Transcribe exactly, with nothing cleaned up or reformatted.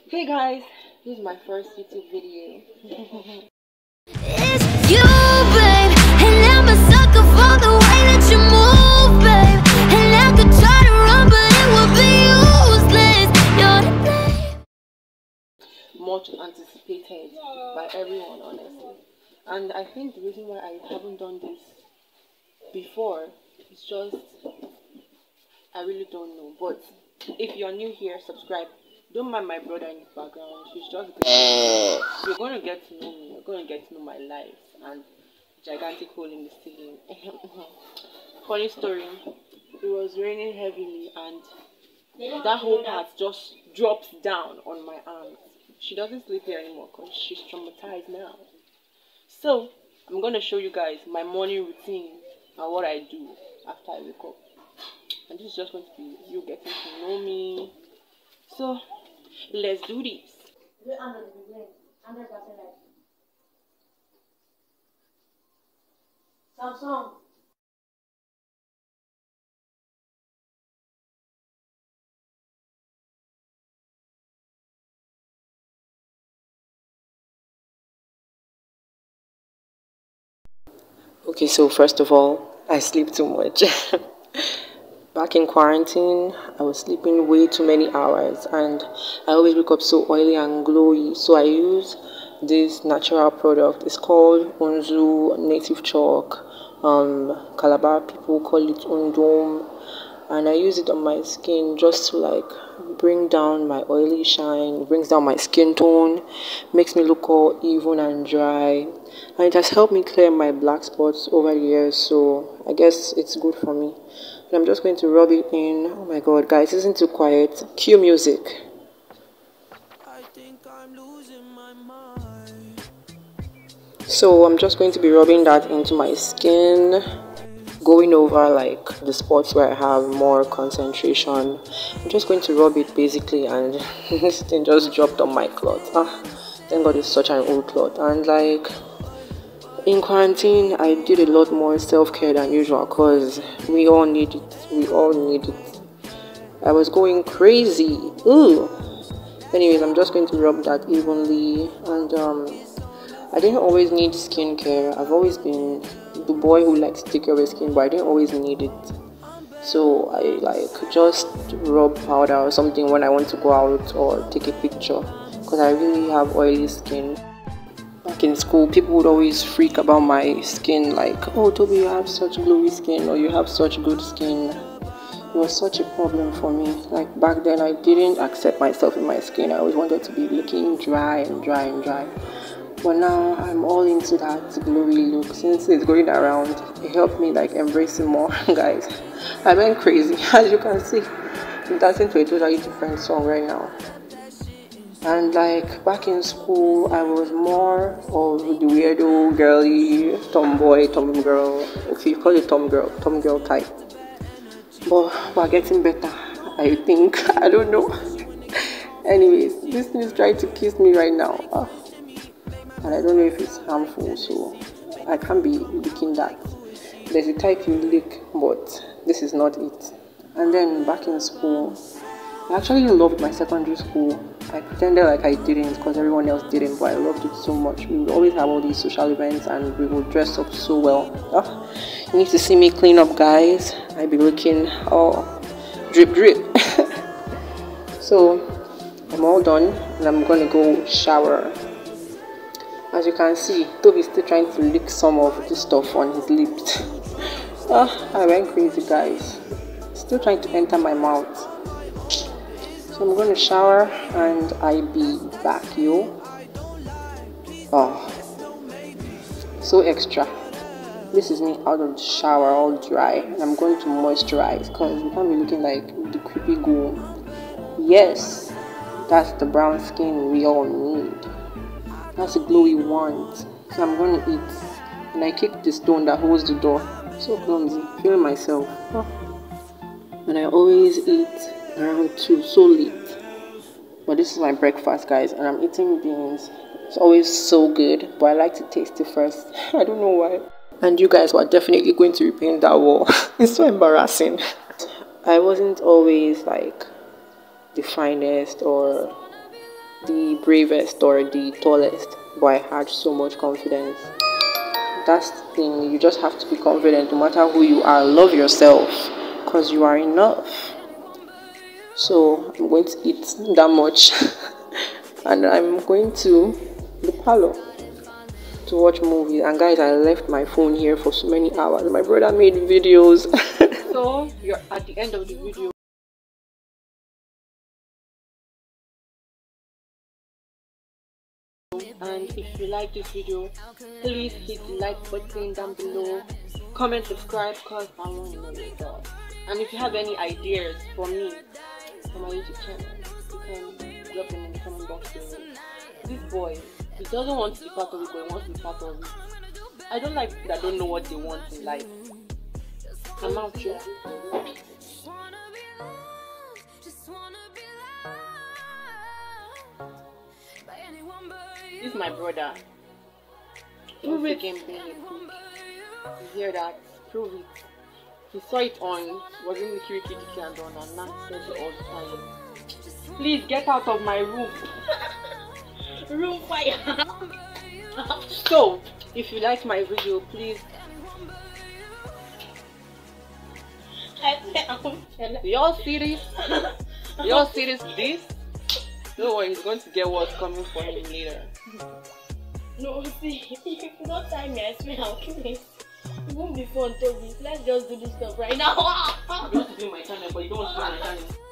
Hey guys, this is my first YouTube video. It's you, babe, and I'm a sucker for the way that you move, babe. And I could try to run, but it would be useless. You're to blame. Much anticipated by everyone, honestly. And I think the reason why I haven't done this before is just I really don't know. But if you're new here, subscribe. Don't mind my brother in the background. She's just great. You're going to get to know me. You're going to get to know my life and gigantic hole in the ceiling. Funny story. It was raining heavily and that whole part just drops down on my arms. She doesn't sleep here anymore because she's traumatized now. So I'm going to show you guys my morning routine and what I do after I wake up. And this is just going to be you getting to know me. So let's do this. Samsung. Okay, so first of all, I sleep too much. Back in quarantine, I was sleeping way too many hours and I always wake up so oily and glowy. So I use this natural product. It's called Onzu Native Chalk. Um, Calabar people call it Undom. And I use it on my skin just to like bring down my oily shine, brings down my skin tone, makes me look all even and dry. And it has helped me clear my black spots over the years, so I guess it's good for me. And I'm just going to rub it in. Oh my god, guys, isn't too quiet. Cue music. I think I'm losing my mind. So I'm just going to be rubbing that into my skin, going over like the spots where I have more concentration. I'm just going to rub it basically, and this thing just dropped on my cloth. Ah, thank god it's such an old cloth. And like in quarantine, I did a lot more self-care than usual because we all need it. We all need it. I was going crazy. Ooh. Anyways, I'm just going to rub that evenly. And um, I didn't always need skincare. I've always been the boy who likes to take care of his skin, but I didn't always need it. So I like just rub powder or something when I want to go out or take a picture because I really have oily skin. Back in school, people would always freak about my skin, like, oh Toby, you have such glowy skin, or you have such good skin. It was such a problem for me. Like back then, I didn't accept myself in my skin. I always wanted to be looking dry and dry and dry. But now I'm all into that glowy look. Since it's going around, it helped me like embrace it more. Guys, I went crazy. As you can see, I'm dancing to a totally different song right now. And like back in school, I was more of the weirdo, girly, tomboy, tom girl. Okay, you call it tom girl, tom girl type. But we're getting better, I think. I don't know. Anyways, this thing is trying to kiss me right now. Uh, and I don't know if it's harmful, so I can't be licking that. There's a type you lick, but this is not it. And then back in school, I actually loved my secondary school. I pretended like I didn't because everyone else didn't, but I loved it so much. We would always have all these social events and we would dress up so well. Oh, you need to see me clean up, guys. I'd be looking all drip drip. So I'm all done and I'm gonna go shower. As you can see, Toby's still trying to lick some of this stuff on his lips. Oh, I went crazy, guys. Still trying to enter my mouth. So I'm going to shower and I be back, yo. Oh, so extra. This is me out of the shower all dry, and I'm going to moisturize because we can't be looking like the creepy ghoul. Yes, that's the brown skin we all need. That's the glow we want. So I'm going to eat, and I kicked the stone that holds the door. So clumsy, feeling myself. Oh. And I always eat around two, so late. But this is my breakfast, guys, and I'm eating beans. It's always so good, but I like to taste it first. I don't know why. And you guys were definitely going to repaint that wall. It's so embarrassing. I wasn't always like the finest or bravest or the tallest, but I had so much confidence. That's the thing, you just have to be confident no matter who you are. Love yourself because you are enough. So I'm going to eat that much and I'm going to the parlor to watch movies. And guys, I left my phone here for so many hours. My brother made videos. So you're at the end of the video. And if you like this video, please hit the like button down below, comment, subscribe, because I want to know your thoughts. And if you have any ideas for me for my YouTube channel, you can drop them in the comment box below. This boy, he doesn't want to be part of it, but he wants to be part of it. I don't like people that don't know what they want in life. I'm out here. This is my brother. Prove it. You hear that? Prove it. He saw it on, was in the Kiri Kiri and on, and now says it all the time. Please get out of my room. Room fire. So, if you like my video, please. Y'all see this? Y'all see this? This? Don't worry, he's going to get what's coming for him later. No, see, if you don't time me, I swear I'll kill him. It won't be fun, Toby. Let's just do this stuff right now. You want to do my channel, but you don't want to do my channel.